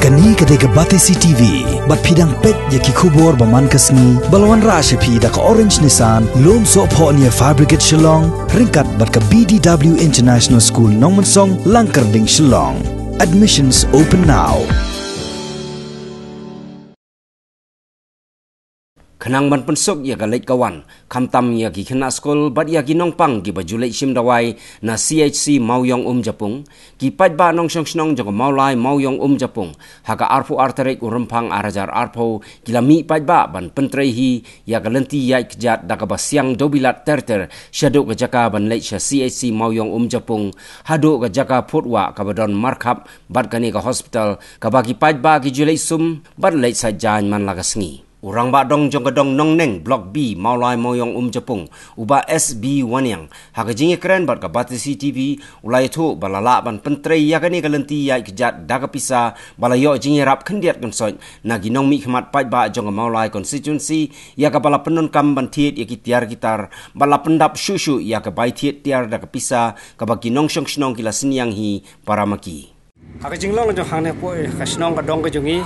Kani kadega Batisi TV, bat pidang pet yaki kubor baman kasni, balwan rasha pi da ka Orange Nissan, lom so po niya Fabricate Shillong, ringkat bat ka BDW International School Nongmansong, Langkarding Shillong. Admissions open now. Kenang ban pensuk ya galait kawan kamtam ya ki kena skol bat ya ki nongpang ki bajulai sim dawai na CHC Mauyong Japung ki pat ba nong song snong jago maulai Mauyong Japung haka arpu arterek urempang arajar arpo kilami pat ba ban pentrei hi ya galenti ya kjat da ka basyang dobilat terter shado ka jaka ban lait sha CHC Mauyong Japung hado ka jaka photwa ka badon markhap bat kani ka hospital ka bagi pat ba ki julai sum bat lait sa jan man lagasngi. Urang ba dong jong kadong nong neng Block B Maulai Mauyong Japung uba SB Wanyang haka jingi keren bat ka Batisi TV ulai tu balala ban pentrei ya kani kalenti ya kejat daga pisa balayo jingi rap kendiat konsoi na ginong mi khmat pai ba jong Maulai constituency ya ka bala penun kam ban thiet ya ki tiar gitar bala pendap shushu ya ka bai thiet tiar daga pisa ka ba ginong shong snong kila sinyang hi paramaki haka jinglong jong hane po ka snong ka dong ka jongi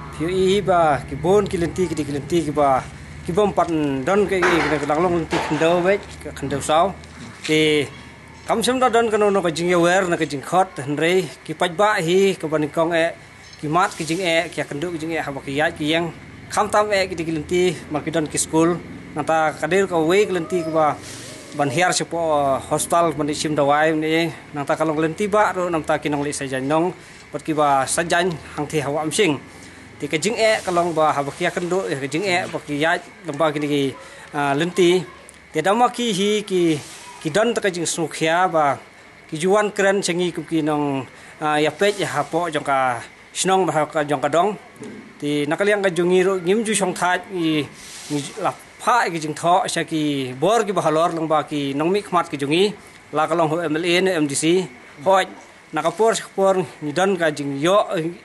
Hiu ba kibon kilenti ki ba kibom pan don ke lang ti khndo ve khndo sao ti kam sem da don kano no ka jing wer na ka jing khot henrei ki paj ba hi ka ban kong e ki mat ki jing e ki khndo ki jing e ha ba ki ya ki yang kham tam e ki kilenti ma ki don ki school nata kadir ka we kilenti ki ba ban hiar sepo hospital ban sim dawai ni nata kalong kilenti ba ro nam ta kinong li sajan nong pat ki ba sajan hang thi hawa am sing ti ka jing e kalong ba ha bakia kendo ka jing e bakia lamba kini ki lenti ti dama ki hi ki don ta ka jing sukhya ba ki juan kren chengi ku ki nong ya pet ya hapo jong ka snong ba ka jong ka dong ti nakaliang ka jungi ro ngim ju song tha ni la pha ki jing tho sha ki bor ki ba halor lamba ki nong mi khmat ki jungi la kalong ho MLA ne MDC hoj nakapor ni don ka jing yo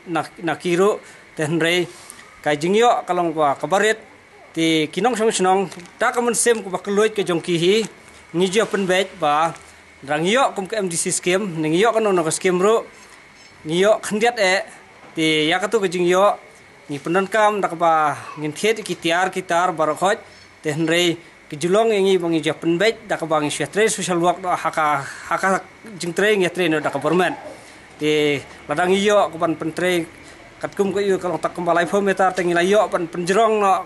na kiro tenrei kai jingyo kalong ba kabaret ti kinong song snong ta kamun sem ku bakloit ke jongki hi ngijo penbet ba rangyo kum ke MDC scheme ningyo kano no scheme ro ngiyo khandiat e ti yakatu ke jingyo ni penan kam dak ba ngin thet ki tiar kitar barakhot tenrei ki julong ngi bangi jo penbet dak ba ngi shetre social work do haka jingtre ngi tre no dak government ti ladang iyo ku ban pentre katkum ko yu kalong takum balai phom metar tengi layo pan penjerong no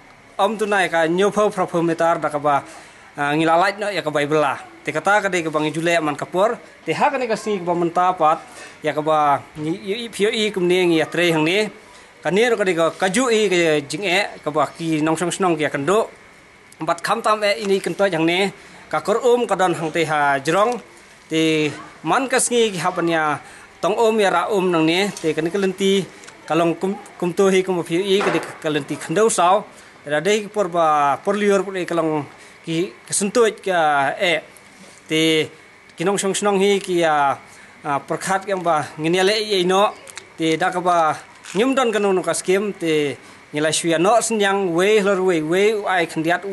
om tunai ka nyopo phom metar da ka ba ngilalait no ya ka bai bela te kata ka de ka bangi jule man kapor te ha ka ne ka si ba mentapat ya ka ba yu phio i kum ne ngi atre hang ne ka ne ro ka de ka kaju i ka jing e ka ba ki nong song snong ya kando bat kham tam e ini kento jang ne ka kor ka don hang te ha jrong te man ka sngi ki ha panya tong ya ra nang ne te kan kelenti kalong kum to hi kum phiu i ka lenti khandau sao ra dei por ba por lior por kalong ki kesentuj ka e te kinong song snong hi ki ya prakhat yang ba nginiale i no te da ka ba nyum don kanong ka scheme te ngila shia no senyang we lor we ai khandiat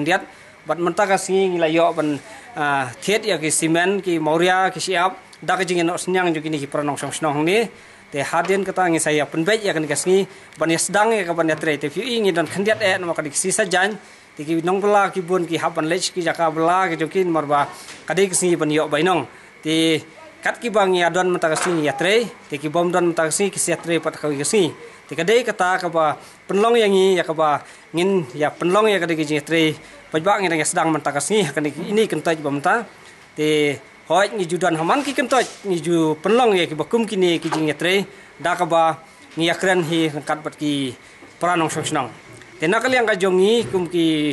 bat menta ka singi ngila yo ban thet ya ki cement ki moria ki siap da ka jing no senyang ju kini ki pranong song snong ni te hadien kata ngi saya penbet ya kan kasni ban ya sedang ya ban ya tre te fiu ngi don khandiat e no ka dik sisa jan te ki nong bela ki bun ki hapan lech ki jaka bela ki jokin marba kadik sni ban yo bainong te kat ki bang ya don mata kasni ya tre te ki bom don mata kasni ki sia tre pat ka kasni te kadai kata ka ba penlong yang ya ka ba ngin ya penlong ya kadik ki tre pajba ngi ya sedang mata kasni kan ini kentaj bamta te hoi ni judan haman ki kentoj ni ju penlong ya ki bakum kini ki jing yetre da ka ba ni akran hi kat bat ki pranong song snong te nakal yang ka jongi kum ki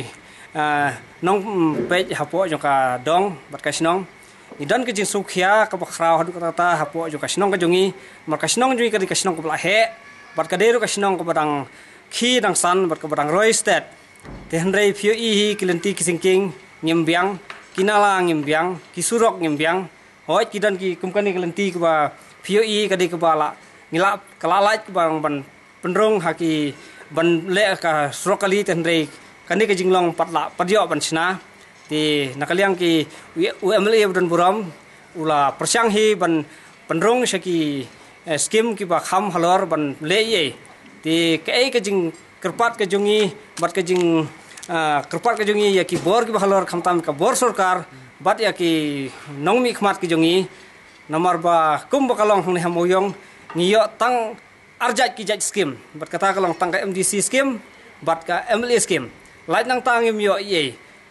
nong pe hapo jong ka dong bat ka snong ni dan ki jing sukhya ka bakrau hadu kata hapo jong ka snong ka jongi mar ka snong jui ka di ka snong ko bla he bat ka deru ka snong ko badang khi dang san bat ka badang roi state te henrei phiu i hi kilenti ki singking nyembiang kinala ngimbiang kisurok ngimbiang hoi kidan ki kumkani kelenti ke ba phio i kadi ke bala ngila kalalait ke bang ban penrong haki ban le ka surokali tenrei kani ke jinglong patla padyo ban sina ti nakaliang ki UMLA dan buram ula persyang hi ban penrong saki skim ki ba kham halor ban le ye ti ke jing kerpat ke jungi bat ke jing kerpat ke jungi ya ki bor ki ba halor kham tam ka bor sarkar bat ya ki nongmi khmat ki jungi nomor ba kum ba kalong hang ha moyong ngiyo tang arjat ki jat skim bat kata kalong tang ka MDC skim bat ka MLA skim lai nang tang ngimyo ye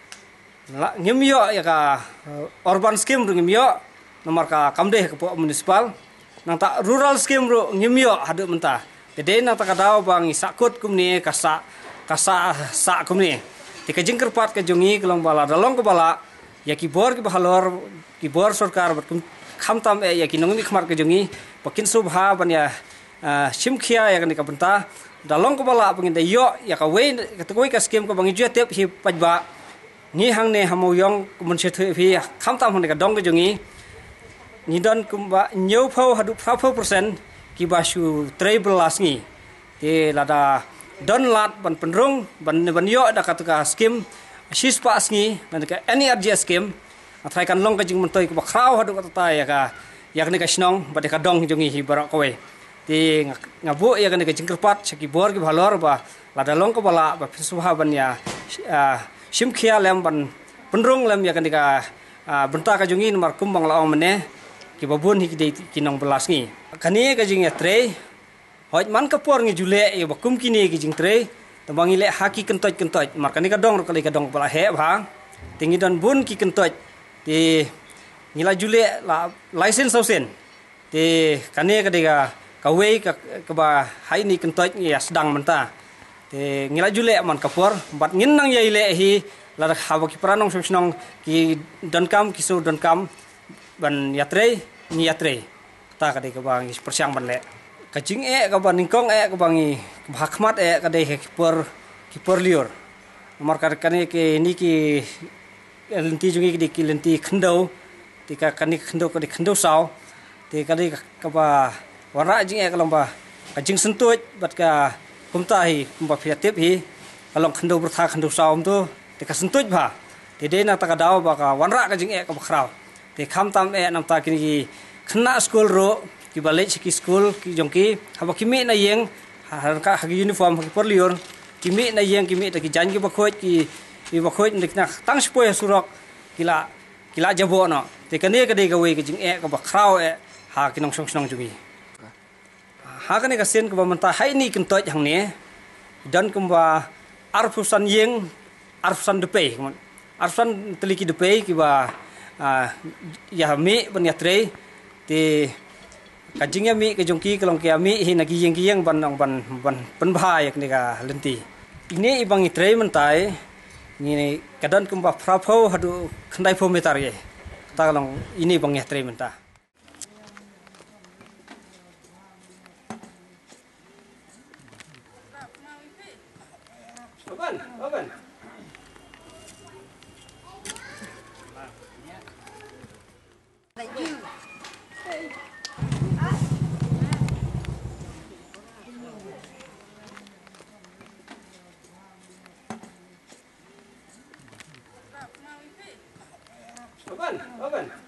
ngimyo ya ka urban skim ngimyo nomor ka kamdeh ke municipal nang ta rural skim ru ngimyo hadu menta dede nang ta kadau bang sakut kumni kasa sa kumni ti ka jingker pat ka jungi kelong bala dalong ke bala ya ki bor ki bahalor ki bor sarkar bat kham tam ya ki nongmi khmar ke jungi pakin subha ban ya simkhia ya kan ka benta dalong ke bala pengin da yo ya ka we ka skim ko bang ju tep hi pajba ni hang ne hamoyong mun se the phi kham tam hon ka dong ke jungi ni don kumba nyau phau hadu phau persen ki basu trebelas ni te lada don lat ban penrung ban yo da ka skim sispa asngi nan ka energy skim athai kan long ka jing mentoi ko khrau hadu ka ta ya kan ka snong ba ka dong jungi hi barak kowe ti ngabu ya kan ka jingker pat saki bor ki bhalor ba lada long ko bala ba suha ban ya simkhia lem ban penrung lem ya kan ka benta ka jungi nomor kumbang la mene ki babun hi ki nong belas ni kani ka jing ya tre hoj man ka por ngi jule ya bakum kini ki jing tre tambangi le haki kentoj mar kani ka dong kali ka dong bala he bang tingi don bun ki kentoj ti ngila jule la license sausen ti kani ka diga ka we ka ba hai ni kentoj ya sedang menta ti ngila jule man ka por bat ngin nang ye le hi la ha ba ki pranong snong ki don kam ki so don kam ban yatre ni yatre ta ka de ka bang persiang ban le ka jing ka ban ningkong ka bangi bhakmat ka de ki por lior nomor ka kani ke ni ki lenti jungi ki lenti khendau ti ka kani khendau ka de khendau saw ti ka de ka ba wara jing ka lomba ka jing sentuj bat ka kumta hi kumba fiatip hi kalong khendau bertha khendau saw tu ti ka sentuj ba ti de na ta ka daw ba ka wanra ka jing ka khrau te kham tam nam ta ki khna school ro ki balej ki school ki jongki haba kimi na yeng har ka hagi uniform ki porlior kimi na yeng kimi ta ki jan ki bakhoj ki bakhoj nik na tang spoy surok kila jabo no te kane ka de ka we ki jing ka ba khrau ha ki nong song jungi ha kane ka sen ka ba manta hai ni kin toj hang ne dan kumba arfusan yeng arfusan de pe arfusan teliki de pe ki ba ya mi ban ya tre ti kajingnya mi ke jongki kelong ke mi hi nagi yang ban penbha yak ni ka lenti ini ibang tre mentai ni kadan kumba prapho hadu khandai pho metar ye ta long ini bang ya tre menta open Open.